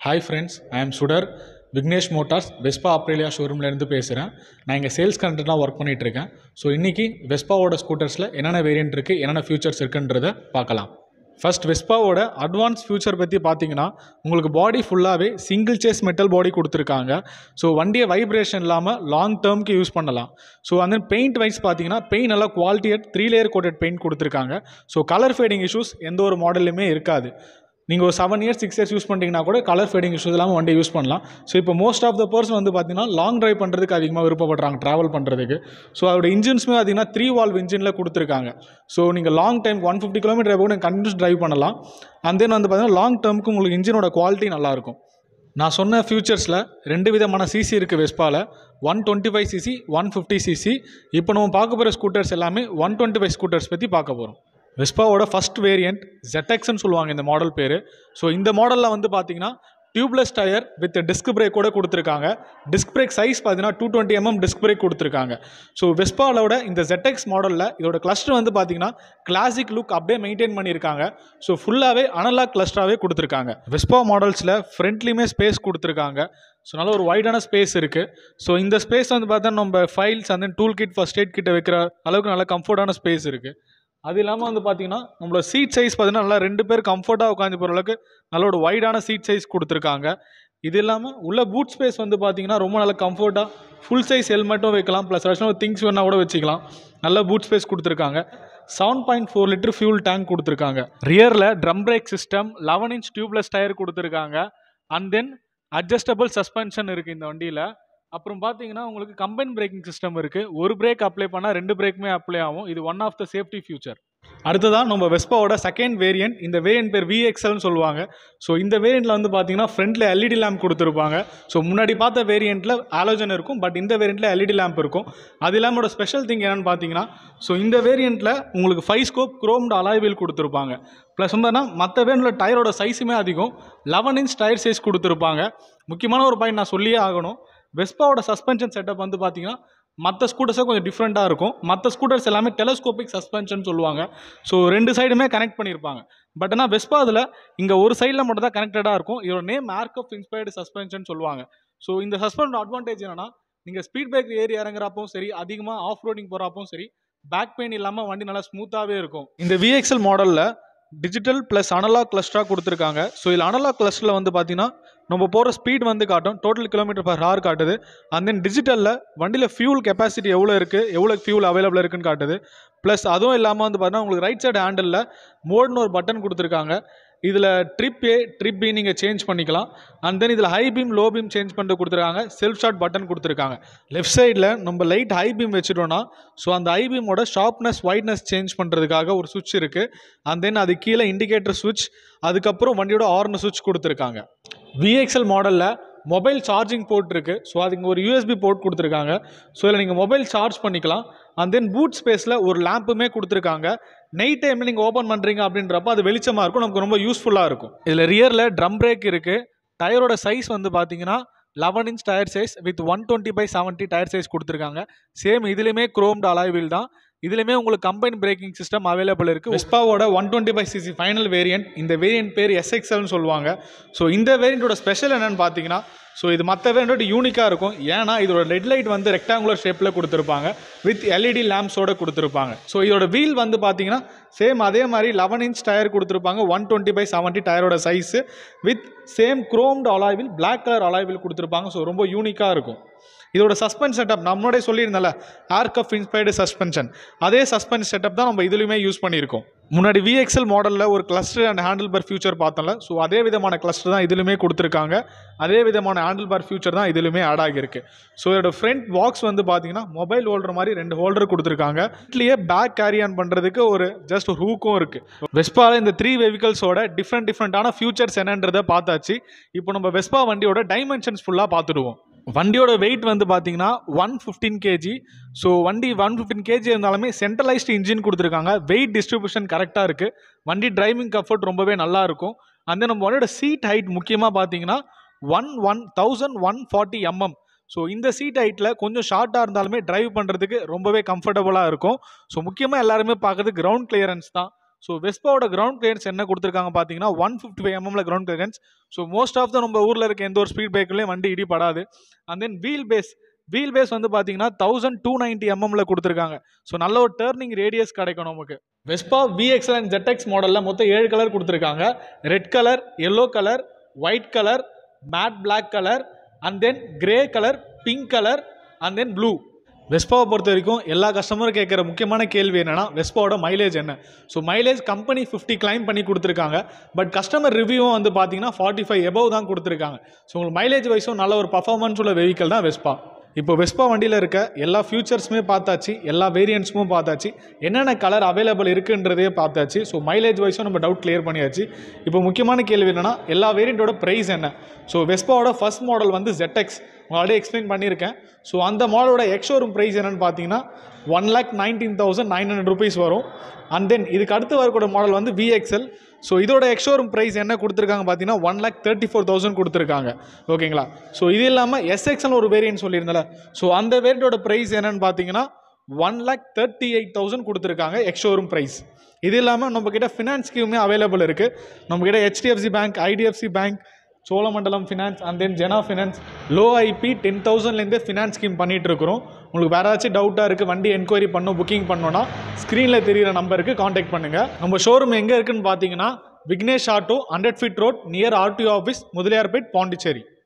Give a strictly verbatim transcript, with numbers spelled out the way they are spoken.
Hi friends, I am Sudar, VIGNESH Motors, Vespa Aprilia showroom லேருந்து பேசுகிறேன். நான் இங்கே sales கண்டென்ட்டாக ஒர்க் பண்ணிகிட்ருக்கேன். ஸோ இன்றைக்கி வெஸ்பாவோட ஸ்கூட்டர்ஸில் என்னென்ன வேரியன்ட் இருக்குது, என்னென்ன ஃபியூச்சர்ஸ் இருக்குன்றதை பார்க்கலாம். ஃபர்ஸ்ட் வெஸ்பாவோட அட்வான்ஸ் ஃபியூச்சர் பற்றி பார்த்தீங்கன்னா உங்களுக்கு பாடி ஃபுல்லாகவே சிங்கிள் சேஸ் மெட்டல் பாடி கொடுத்துருக்காங்க. ஸோ வண்டியை வைப்ரேஷன் இல்லாமல் லாங் டேர்முக்கு யூஸ் பண்ணலாம். ஸோ அந்த பெயிண்ட் வைஸ் பார்த்தீங்கன்னா பெயிண்ட் நல்லா குவாலிட்டியட் த்ரீ லேயர் கோட்டட் பெயிண்ட் கொடுத்துருக்காங்க. ஸோ கலர் ஃபேடிங் இஷ்யூஸ் எந்த ஒரு மாடல்லையுமே இருக்காது. நீங்கள் ஒரு seven years six years use பண்ணிட்டீங்கன்னா கூட கலர் ஃபேடிங் இஷ்யூஸ் இல்லாமல் வண்டியை யூஸ் பண்ணலாம். ஸோ இப்போ மோஸ்ட் ஆஃப் த பர்சன் வந்து பார்த்தீங்கன்னா லாங் ட்ரைவ் பண்ணுறதுக்கு அதிகமாக விருப்பப்படுறாங்க, ட்ராவல் பண்ணுறதுக்கு. ஸோ அதோட இன்ஜின்ஸுமே பார்த்தீங்கன்னா த்ரீ வால்வ் இன்ஜினில் கொடுத்துருக்காங்க. ஸோ நீங்கள் long time one fifty kilometre கூட கண்டினியூஸ் ட்ரைவ் பண்ணலாம். அண்ட் தென் வந்து பார்த்தீங்கன்னா லாங் டேர்முக்கு உங்களுக்கு இன்ஜினோட குவாலிட்டி நல்லாயிருக்கும். நான் சொன்ன ஃபியூச்சர்ஸில் ரெண்டு விதமான சிசி இருக்குது வெஸ்பாவில், one twenty five CC one fifty CC. இப்போ நம்ம பார்க்க போகிற ஸ்கூட்டர்ஸ் எல்லாமே ஒன் டுவெண்ட்டி ஃபைவ் ஸ்கூட்டர்ஸ் பற்றி பார்க்க போகிறோம். வெஸ்பாவோட ஃபஸ்ட் வேரியண்ட் Z X ன்னு சொல்லுவாங்க இந்த மாடல் பேர். ஸோ இந்த மாடலில் வந்து பார்த்தீங்கன்னா tubeless tyre with disc brake கூட கொடுத்துருக்காங்க. டிஸ்க் பிரேக் சைஸ் பார்த்தீங்கன்னா two twenty MM disc brake கொடுத்துருக்காங்க. ஸோ வெஸ்பாவோட இந்த Z X மாடலில் இதோட கிளஸ்டர் வந்து பார்த்தீங்கன்னா கிளாசிக் லுக் அப்படியே மெயின்டைன் பண்ணியிருக்காங்க. ஸோ ஃபுல்லாகவே அனலாக் கிளஸ்டராகவே கொடுத்துருக்காங்க. வெஸ்பா மாடல்ஸில் ஃப்ரண்ட்லேயுமே ஸ்பேஸ் கொடுத்துருக்காங்க. ஸோ நல்ல ஒரு வைடான ஸ்பேஸ் இருக்குது. ஸோ இந்த ஸ்பேஸ் வந்து பார்த்தா நம்ம ஃபைல்ஸ் அந்த டூல் கிட் ஃபர்ஸ்ட் எய்ட் கிட்ட வைக்கிற அளவுக்கு நல்ல கம்ஃபர்டான ஸ்பேஸ் இருக்குது. அது இல்லாமல் வந்து பார்த்தீங்கன்னா நம்மளோட சீட் சைஸ் பார்த்தீங்கன்னா நல்லா ரெண்டு பேர் கம்ஃபர்ட்டாக உட்காந்து போகிற அளவுக்கு நல்ல ஒரு வைடான சீட் சைஸ் கொடுத்துருக்காங்க. இது இல்லாமல் உள்ள பூட் ஸ்பேஸ் வந்து பார்த்தீங்கன்னா ரொம்ப நல்ல கம்ஃபர்ட்டாக ஃபுல் சைஸ் ஹெல்மெட்டும் வைக்கலாம், ப்ளஸ் அடிஷனல் திங்ஸ் வேணால் கூட வச்சுக்கலாம். நல்ல பூட் ஸ்பேஸ் கொடுத்துருக்காங்க. Seven point four litre fuel tank கொடுத்துருக்காங்க. ரியரில் drum brake system, eleven inch tubeless tyre கொடுத்துருக்காங்க. அண்ட் தென் அட்ஜஸ்டபிள் சஸ்பென்ஷன் இருக்குது இந்த வண்டியில். அப்புறம் பார்த்தீங்கன்னா உங்களுக்கு கம்பைன் பிரேக்கிங் சிஸ்டம் இருக்குது. ஒரு பிரேக் அப்ளை பண்ணால் ரெண்டு பிரேக்குமே அப்ளை ஆகும். இது one of the safety feature. அடுத்ததான் நம்ம வெஸ்பாவோட செகண்ட் வேரியன்ட். இந்த வேரியன்ட் பேர் V X L ன்னு சொல்லுவாங்க. ஸோ இந்த வேரியண்ட்டில் வந்து பார்த்தீங்கன்னா ஃப்ரண்ட்டில் எல்இடி லேம்ப் கொடுத்துருப்பாங்க. ஸோ முன்னாடி பார்த்த வேரியண்ட்டில் ஆலோஜன் இருக்கும், பட் இந்த வேரியண்ட்டில் எல்இடி லேம்ப் இருக்கும். அது இல்லாமல் ஸ்பெஷல் திங் என்னென்னு பார்த்தீங்கன்னா ஸோ இந்த வேரியண்ட்டில் உங்களுக்கு ஃபைவ் ஸ்கோப் குரோம்டு அலாய் வீல் கொடுத்துருப்பாங்க. ப்ளஸ் வந்து மற்ற வேரியண்ட்டில் டயரோட சைஸுமே அதிகம், லெவன் இன்ச் டயர் சைஸ் கொடுத்துருப்பாங்க. முக்கியமான ஒரு பாயிண்ட் நான் சொல்லியே ஆகணும், வெஸ்பாவோட சஸ்பென்ஷன் செட்டப் வந்து பார்த்தீங்கன்னா மற்ற ஸ்கூட்டர்ஸை கொஞ்சம் டிஃப்ரெண்ட்டாக இருக்கும். மற்ற ஸ்கூட்டர்ஸ் எல்லாமே டெலஸ்கோபிக் சஸ்பென்ஷன் சொல்லுவாங்க. ஸோ ரெண்டு சைடுமே கனெக்ட் பண்ணியிருப்பாங்க. பட் ஆனால் வெஸ்பா அதில் இங்கே ஒரு சைடில் மட்டும் தான் கனெக்டடாக இருக்கும். இதோட நேம் ஆர்க் இன்ஸ்பயர்டு சஸ்பென்ஷன் சொல்லுவாங்க. ஸோ இந்த சஸ்பென்ஷன் அட்வான்டேஜ் என்னன்னா, நீங்கள் ஸ்பீட் பிரேக் ஏறி இறங்குறப்பவும் சரி, அதிகமாக ஆஃப் ரோடிங் போகிறப்பவும் சரி, பேக் பெயின் இல்லாமல் வண்டி நல்லா ஸ்மூத்தாகவே இருக்கும். இந்த V X L மாடலில் டிஜிட்டல் ப்ளஸ் அனலாக் கிளஸ்டராக கொடுத்துருக்காங்க. ஸோ இதில் அனலாக் கிளஸ்டரில் வந்து பார்த்தீங்கன்னா நம்ம போகிற ஸ்பீட் வந்து காட்டும், டோட்டல் கிலோமீட்டர் பர் ஹவர் காட்டுது. அண்ட் தென் டிஜிட்டலில் வண்டியில் ஃபியூல் கெப்பாசிட்டி எவ்வளோ இருக்குது, எவ்வளோ ஃபியூல் அவைலபிள் இருக்குன்னு காட்டுது. ப்ளஸ் அதுவும் இல்லாமல் வந்து பார்த்தீங்கன்னா உங்களுக்கு ரைட் சைடு ஹேண்டலில் மோட்னு ஒரு பட்டன் கொடுத்துருக்காங்க. இதில் ட்ரிப் ஏ ட்ரிப் பி நீங்கள் சேஞ்ச் பண்ணிக்கலாம். அண்ட் தென் இதில் high beam low beam change பண்ணிட்டு கொடுத்துருக்காங்க. செல்ஃப் ஷாட் பட்டன் கொடுத்துருக்காங்க. லெஃப்ட் சைடில் நம்ம லைட் ஹை பீம் வச்சுட்டோன்னா ஸோ அந்த ஹை பீமோட ஷார்ப்னஸ் ஒயிட்னஸ் சேஞ்ச் பண்ணுறதுக்காக ஒரு சுவிட்ச் இருக்குது. அண்ட் தென் அது கீழே இண்டிகேட்டர் சுவிட்ச், அதுக்கப்புறம் வண்டியோட ஹார்ன் சுவிட்ச் கொடுத்துருக்காங்க. V X L மாடலில் மொபைல் சார்ஜிங் போர்ட் இருக்குது. ஸோ அதுக்கு ஒரு யூஎஸ்பி போர்ட் கொடுத்துருக்காங்க. ஸோ இதில் நீங்கள் மொபைல் சார்ஜ் பண்ணிக்கலாம். அண்ட் தென் பூட் ஸ்பேஸில் ஒரு லேம்புமே கொடுத்துருக்காங்க. நைட் டைமில் நீங்கள் ஓப்பன் பண்ணுறீங்க அப்படின்றப்ப அது வெளிச்சமாக இருக்கும், நமக்கு ரொம்ப யூஸ்ஃபுல்லாக இருக்கும். இதில் ரியரில் ட்ரம் பிரேக் இருக்குது. டயரோட சைஸ் வந்து பார்த்தீங்கன்னா eleven inch tyre size with one twenty by seventy tyre size கொடுத்துருக்காங்க. சேம் இதுலேயுமே குரோம்டு அலாய் வீல் தான். இதுலேயுமே உங்களுக்கு கம்பைன் பிரேக்கிங் சிஸ்டம் அவைலபிள் இருக்குது. வெஸ்பாவோட one twenty five CC final variant. இந்த வேரியன்ட் பேர் S X L ன்னு சொல்லுவாங்க. ஸோ இந்த வேரியண்ட்டோட ஸ்பெஷல் என்னென்னு பார்த்தீங்கன்னா ஸோ இது மற்ற வேரியண்ட்டோட யூனிக்காக இருக்கும். ஏன்னா இதோட ரெட் லைட் வந்து ரெக்டாங்குலர் ஷேப்பில் கொடுத்துருப்பாங்க, வித் எல்இடி லேம்ப்ஸோட கொடுத்துருப்பாங்க. ஸோ இதோட வீல் வந்து பார்த்தீங்கன்னா சேம் அதே மாதிரி லெவன் இன்ச் டயர் கொடுத்துருப்பாங்க. ஒன் டுவெண்ட்டி பை செவன்ட்டி டயரோட size with same chromed alloy wheel, black colour alloy wheel கொடுத்துருப்பாங்க. ஸோ ரொம்ப யூனிக்காக இருக்கும். இதோட சஸ்பென்ஸ் செட்டப் நம்மளோட சொல்லியிருந்தால ஆர்க் ஆஃப் இன்ஸ்பயர்டு சஸ்பென்ஷன், அதே சஸ்பென்ஸ் செட்டப் தான் நம்ம இதுலையுமே யூஸ் பண்ணியிருக்கோம். முன்னாடி V X L மாடலில் ஒரு cluster and handlebar feature பார்த்தோம்ல, ஸோ அதே விதமான கிளஸ்டர் தான் இதுலையுமே கொடுத்துருக்காங்க. அதே விதமான ஹேண்டில் பார் ஃபியூச்சர் தான் இதுலையுமே ஆட் ஆகியிருக்கு. ஸோ இதோட ஃப்ரண்ட் பாக்ஸ் வந்து பார்த்தீங்கன்னா மொபைல் ஹோல்டர் மாதிரி ரெண்டு ஹோல்டர் கொடுத்துருக்காங்க. இதுலேயே பேக் கேரி ஆன் பண்ணுறதுக்கு ஒரு ஜஸ்ட் ஒரு ஹூக்கும் இருக்குது. வெஸ்பாவில் இந்த த்ரீ வெஹிக்கல்ஸோட டிஃப்ரெண்ட் டிஃப்ரெண்ட்டான ஃபியூச்சர்ஸ் என்னன்றதை பார்த்தாச்சு. இப்போ நம்ம வெஸ்பா வண்டியோட டைமென்ஷன்ஸ் ஃபுல்லாக பார்த்துடுவோம். வண்டியோட வெயிட் வந்து பார்த்தீங்கன்னா ஒன் ஃபிஃப்டீன் கேஜி. ஸோ வண்டி ஒன் ஃபிஃப்டீன் கேஜி இருந்தாலுமே சென்ட்ரலைஸ்டு இன்ஜின் கொடுத்துருக்காங்க. வெயிட் டிஸ்ட்ரிபியூஷன் கரெக்டாக இருக்குது. வண்டி டிரைவிங் கம்ஃபர்ட் ரொம்பவே நல்லா இருக்கும். அந்த நம்ம வண்டியோட சீட் ஹைட் முக்கியமாக பார்த்தீங்கன்னா one one thousand one forty MM. So இந்த சீட் ஹைட்டில் கொஞ்சம் ஷார்ட்டாக இருந்தாலுமே டிரைவ் பண்ணுறதுக்கு ரொம்பவே கம்ஃபர்டபுளாக இருக்கும். ஸோ முக்கியமாக எல்லாருமே பார்க்குறது கிரவுண்ட் கிளியரன்ஸ் தான். ஸோ வெஸ்பாவோட கிரவுண்ட் கிளியரன்ஸ் என்ன கொடுத்துருக்காங்க பார்த்தீங்கன்னா ஒன் ஃபிஃப்டி ஃபைவ் எம்எம்ல ground clearance. So most of the நம்ம ஊரில் இருக்க எந்த ஒரு ஸ்பீட் பிரேக்லையும் வண்டி இடிப்படாது. And then wheel base wheel base வந்து பார்த்தீங்கன்னா தௌசண்ட் டூ நைன்ட்டி எம்எம்ல கொடுத்துருக்காங்க. ஸோ நல்ல ஒரு டர்னிங் ரேடியஸ் கிடைக்கும் நமக்கு. Vespa V X L and Z X மாடலில் மொத்தம் ஏழு கலர் கொடுத்துருக்காங்க. Red colour, yellow colour, white colour, matte black colour, and then grey colour, pink colour, and then blue. வெஸ்பாவை பொறுத்த வரைக்கும் எல்லா கஸ்டமரும் கேட்குற முக்கியமான கேள்வி என்னன்னா வெஸ்பாவோட மைலேஜ் என்ன. So mileage company fifty claim பண்ணி கொடுத்துருக்காங்க. பட் கஸ்டமர் ரிவ்யூவும் வந்து பார்த்தீங்கன்னா ஃபார்ட்டி ஃபைவ் எபவ் தான் கொடுத்துருக்காங்க. ஸோ உங்களுக்கு மைலேஜ் வைஸும் நல்ல ஒரு பர்ஃபார்மன்ஸ் உள்ள வெஹிக்கல் தான் வெஸ்பா. இப்போ வெஸ்பா வண்டியில் இருக்க எல்லா ஃபியூச்சர்ஸுமே பார்த்தாச்சு, எல்லா வேரியன்ட்ஸும் பார்த்தாச்சு, என்னென்ன கலர் அவைலபிள் இருக்குன்றதே பார்த்தாச்சு. ஸோ மைலேஜ் வைஸும் நம்ம டவுட் கிளியர் பண்ணியாச்சு. இப்போ முக்கியமான கேள்வி என்னென்னா எல்லா வேரியண்ட்டோட ப்ரைஸ் என்ன. ஸோ வெஸ்பாவோட ஃபர்ஸ்ட் மாடல் வந்து Z X ஆல்ரெடி எக்ஸ்பிளைன் பண்ணியிருக்கேன். ஸோ அந்த மாடலோட எக்ஸ்ஷோரூம் ப்ரைஸ் என்னென்னு பார்த்தீங்கன்னா one lakh nineteen thousand nine hundred rupees வரும். அண்ட் தென் இதுக்கு அடுத்து வரக்கூடிய மாடல் வந்து V X L. ஸோ இதோட எக்ஸ்ஷோரூம் ப்ரைஸ் என்ன கொடுத்துருக்காங்க பார்த்தீங்கன்னா one lakh thirty four thousand கொடுத்துருக்காங்க. ஓகேங்களா. ஸோ இது இல்லாமல் S X L ஒரு வேரியன்ட் சொல்லியிருந்தல. ஸோ அந்த வேரியண்டோட ப்ரைஸ் என்னன்னு பார்த்தீங்கன்னா one lakh thirty eight thousand கொடுத்துருக்காங்க எக்ஸ்ஷோரூம் ப்ரைஸ். இது இல்லாமல் நம்மக்கிட்ட ஃபினான்ஸ் ஸ்கீமே அவைலபிள் இருக்குது. நம்மக்கிட்ட H D F C bank, I D F C bank, Cholamandalam finance, and then Jana finance low IP ten தௌசண்ட்லேருந்தே ஃபினான்ஸ் ஸ்கீம் பண்ணிகிட்டு இருக்கிறோம். உங்களுக்கு வேறு ஏதாச்சும் டவுட்டாக இருக்குது, வண்டி என்கொயரி பண்ணணும், புக்கிங் பண்ணோன்னா ஸ்க்ரீனில் தெரிகிற நம்பருக்கு காண்டாக்ட் பண்ணுங்கள். நம்ம ஷோரூம் எங்கே இருக்குதுன்னு பார்த்தீங்கன்னா Vignesh auto, hundred feet road, near RTO office, Mudaliarpet, Pondicherry.